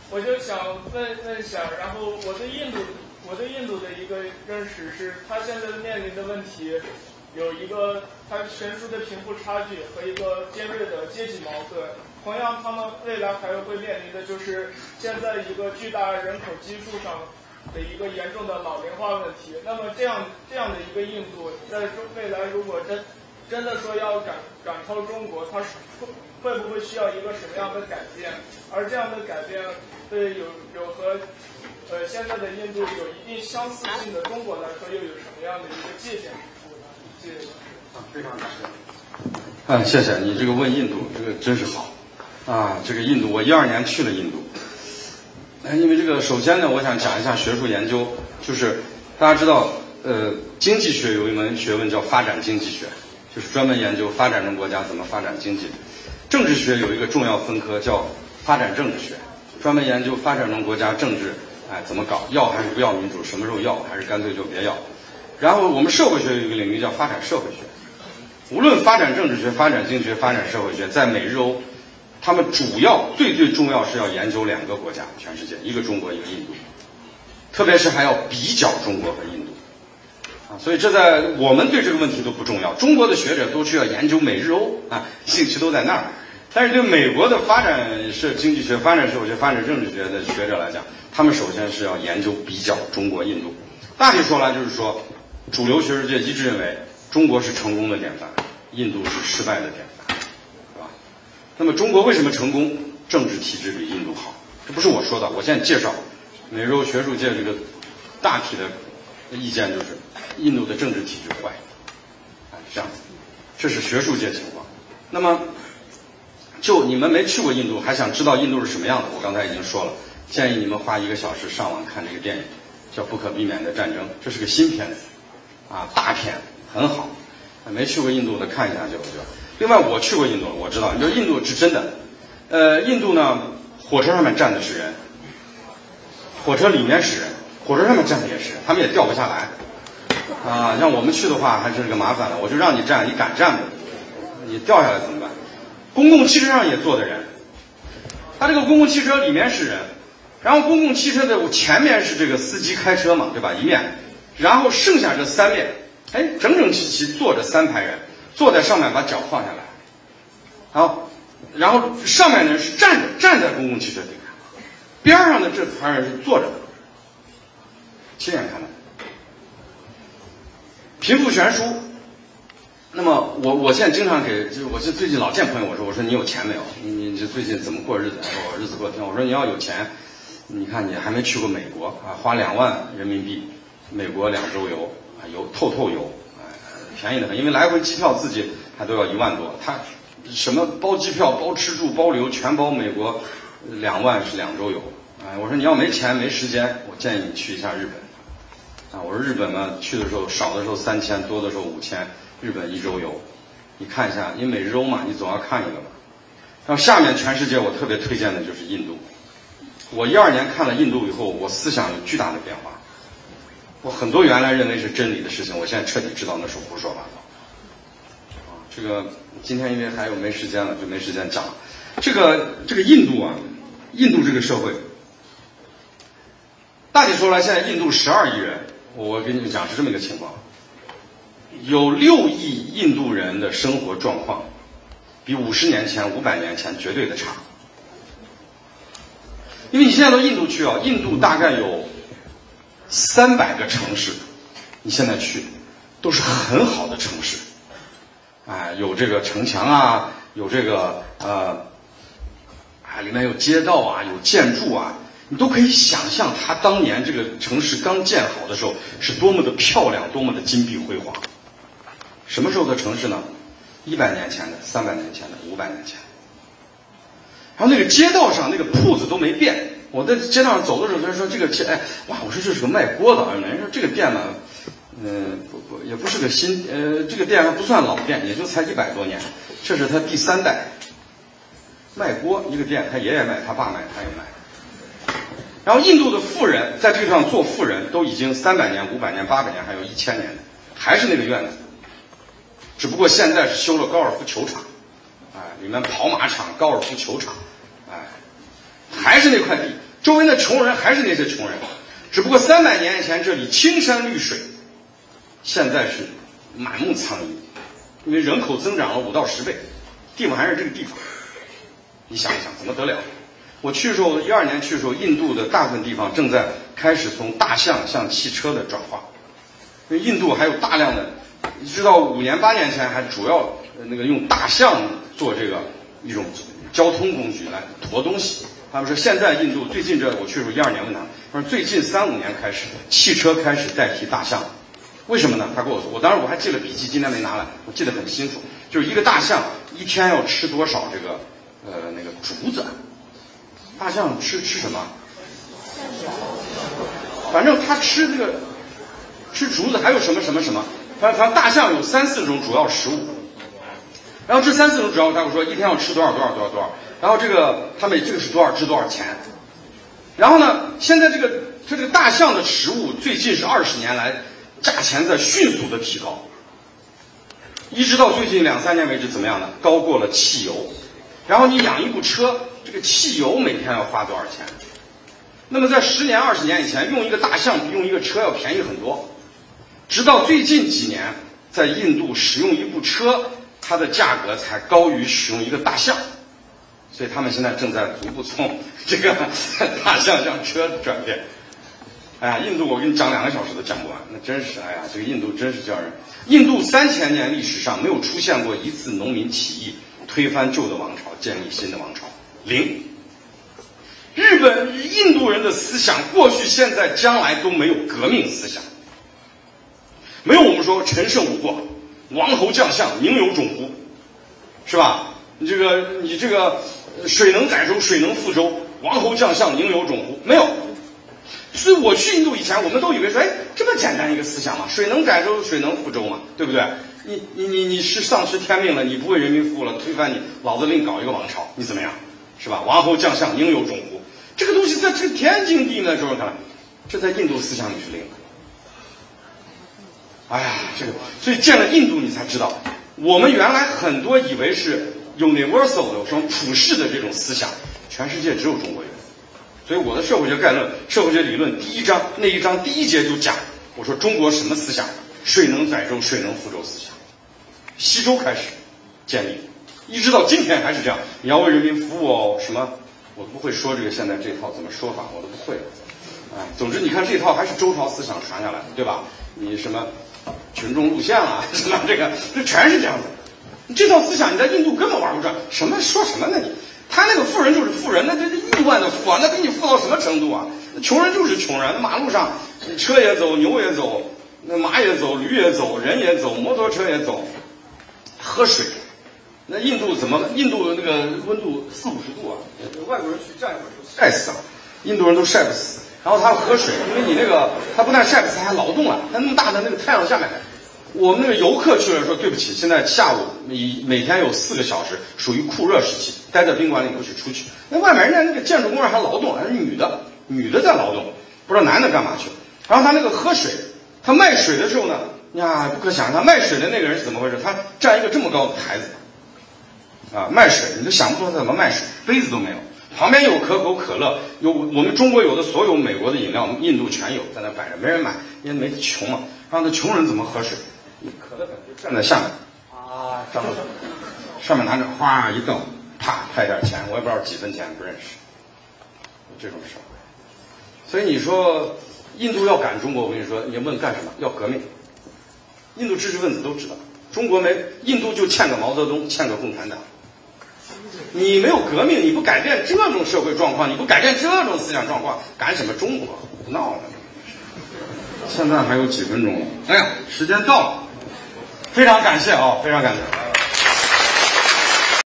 我就想问一下，然后我对印度的一个认识是，它现在面临的问题有一个它悬殊的贫富差距和一个尖锐的阶级矛盾。同样，他们未来还会面临的就是现在一个巨大人口基数上的一个严重的老龄化问题。那么这样的一个印度，在未来如果真的说要赶超中国，它会不会需要一个什么样的改变？而这样的改变对有和现在的印度有一定相似性的中国来说，又有什么样的一个借鉴之处呢？谢谢。 非常感谢。谢谢你这个问印度，这个真是好啊！这个印度，我12年去了印度。因为这个，首先呢，我想讲一下学术研究，就是大家知道，经济学有一门学问叫发展经济学，就是专门研究发展中国家怎么发展经济。政治学有一个重要分科叫发展政治学，专门研究发展中国家政治，怎么搞，要还是不要民主，什么时候要，还是干脆就别要。然后我们社会学有一个领域叫发展社会学。无论发展政治学、发展经济学、发展社会学，在美日欧，他们主要最重要是要研究2个国家，全世界，一个中国，一个印度，特别是还要比较中国和印度所以这在我们对这个问题都不重要，中国的学者都需要研究美日欧兴趣都在那儿。但是对美国的发展经济学、发展社会学、发展政治学的学者来讲，他们首先是要研究比较中国、印度。大体说来就是说，主流学术界一致认为中国是成功的典范，印度是失败的典范，是吧？那么中国为什么成功？政治体制比印度好，这不是我说的，我现在介绍美日欧学术界这个大体的意见，就是印度的政治体制坏，这样子，这是学术界情况。那么就你们没去过印度，还想知道印度是什么样的，我刚才已经说了，建议你们花1个小时上网看这个电影，叫《不可避免的战争》，这是个新片子大片，很好。没去过印度的看一下就。另外我去过印度，我知道，你说印度是真的。印度呢，火车上面站的是人，火车里面是人，火车上面站的也是人，他们也掉不下来像我们去的话还是个麻烦了，我就让你站，你敢站吗？你掉下来怎么办？公共汽车上也坐的人，他这个公共汽车里面是人，然后公共汽车的前面是这个司机开车嘛，对吧？一面，然后剩下这3面，整齐坐着3排人，坐在上面把脚放下来，好，然后上面的人是站在公共汽车顶上，边上的这排人是坐着的，亲眼看到，贫富悬殊。那么我现在经常我最近老见朋友，我说你有钱没有？你这最近怎么过日子？他说我日子过得挺好。我说你要有钱，你看你还没去过美国花2万人民币，美国2周游透游便宜的很，因为来回机票自己还都要1万多，他什么包机票、包吃住、包旅游全包，美国2万是2周游我说你要没钱没时间，我建议你去一下日本我说日本嘛，去的时候少的时候3000，多的时候5000。日本1周游，你看一下，因为美日欧嘛，你总要看一个嘛。然后下面全世界我特别推荐的就是印度。我12年看了印度以后，我思想有巨大的变化。我很多原来认为是真理的事情，我现在彻底知道那是胡说八道。这个今天因为还没时间了，就没时间讲了。这个印度印度这个社会，大体说来，现在印度12亿人，我跟你们讲是这么一个情况。有6亿印度人的生活状况比50年前、500年前绝对的差，因为你现在到印度去印度大概有300个城市，你现在去都是很好的城市，有这个城墙有这个里面有街道有建筑你都可以想象它当年这个城市刚建好的时候是多么的漂亮，多么的金碧辉煌。什么时候的城市呢？100年前的、300年前的、500年前。然后那个街道上那个铺子都没变。我在街道上走的时候，他说这个我说这是个卖锅的人说这个店呢，也不是个新，这个店还不算老店，也就才100多年。这是他第3代卖锅，一个店，他爷爷卖，他爸卖，他也卖。然后印度的富人在这个上做富人，都已经300年、500年、800年，还有1000年的，还是那个院子。只不过现在是修了高尔夫球场，里面跑马场、高尔夫球场，还是那块地， 周围的穷人还是那些穷人，只不过300年以前这里青山绿水，现在是满目苍夷，因为人口增长了5到10倍，地方还是这个地方。你想一想，怎么得了？我去的时候，12年去的时候，印度的大部分地方正在开始从大象向汽车的转化。因为印度还有大量的，直到5年8年前还主要用大象做这个一种交通工具来驮东西。他们说现在印度最近我去的时候12年问他说最近3、5年开始，汽车开始代替大象。为什么呢？他跟我说，当时我还记了笔记，今天没拿来，我记得很清楚，就是一个大象一天要吃多少这个竹子。大象吃什么？反正它吃吃竹子，还有什么，反正大象有3、4种主要食物。然后这3、4种主要，他会说一天要吃多少，然后他们这个是多少值多少钱。然后呢，现在这个大象的食物最近是20年来价钱在迅速的提高，一直到最近2、3年为止怎么样呢？高过了汽油。然后你养一部车，这个汽油每天要花多少钱？那么在10年、20年以前，用一个大象比用一个车要便宜很多。直到最近几年，在印度使用一部车，它的价格才高于使用一个大象。所以他们现在正在逐步从这个大象向车转变。哎呀，印度我跟你讲2个小时都讲不完，那真是，哎呀，这个印度真是叫人。印度3000年历史上没有出现过一次农民起义推翻旧的王朝，建立新的王朝，0。印度人的思想，过去、现在、将来都没有革命思想，没有我们说陈胜吴广、王侯将相宁有种乎，是吧？你这个水能载舟，水能覆舟，王侯将相宁有种乎？没有。所以我去印度以前，我们都以为说，这么简单一个思想嘛，水能载舟，水能覆舟嘛，对不对？你是丧失天命了，你不为人民服务了，推翻你，老子另搞一个王朝，你怎么样？是吧？王侯将相宁有种乎？这个东西在这天经地义的时候看，这在印度思想里是0。哎呀，所以见了印度你才知道，我们原来很多以为是 universal 的什么普世的这种思想，全世界只有中国有。所以我的社会学概论、社会学理论第1章那1章第1节就讲，我说中国什么思想？水能载舟，水能覆舟思想，西周开始建立，一直到今天还是这样。你要为人民服务哦，什么？我不会说现在这套怎么说法，我都不会。总之你看这套还是周朝思想传下来的，对吧？你什么群众路线啊，什么这全是这样子。这套思想你在印度根本玩不转，说什么呢你？他那个富人就是富人，那这亿万的富啊，那给你富到什么程度啊？穷人就是穷人，马路上车也走，牛也走，那马也走，驴也走，人也走，摩托车也走。喝水，那印度那个温度40、50度啊，外国人去站一会儿就晒死了，印度人都晒不死。然后他要喝水，因为你他不但晒不死，还劳动啊，他那么大的那个太阳下面。我们那个游客去了说，对不起，现在下午每天有4个小时属于酷热时期，待在宾馆里不许出去。那外面人家那个建筑工人还劳动，还是女的在劳动，不知道男的干嘛去了。然后他那个喝水，他卖水的时候呢，呀，不可想象，他卖水的那个人是怎么回事？他站一个这么高的台子，卖水，你都想不出他怎么卖水，杯子都没有，旁边有可口可乐，有我们中国有的所有美国的饮料，印度全有，在那摆着，没人买，因为没穷嘛。让那穷人怎么喝水？你可乐粉就站在下面，上面拿着哗一瞪，啪派点钱，我也不知道几分钱，不认识，有这种事儿。所以你说印度要赶中国，我跟你说，你问干什么？要革命。印度知识分子都知道，印度就欠个毛泽东，欠个共产党。你没有革命，你不改变这种社会状况，你不改变这种思想状况，赶什么中国？不闹了。现在还有几分钟了，哎呀，时间到了，非常感谢啊，非常感谢。